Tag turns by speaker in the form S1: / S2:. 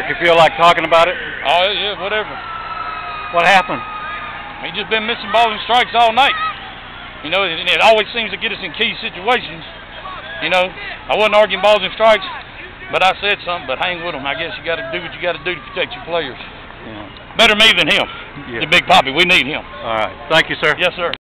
S1: Rick, you feel like talking about it?
S2: Oh, yeah, whatever.
S1: What happened?
S2: He just been missing balls and strikes all night. You know, and it always seems to get us in key situations. You know, I wasn't arguing balls and strikes, but I said something, but hang with him. I guess you got to do what you got to do to protect your players.
S1: Yeah.
S2: Better me than him.
S1: Yeah.
S2: The Big Papi. We need him.
S1: All right. Thank you, sir.
S2: Yes, sir.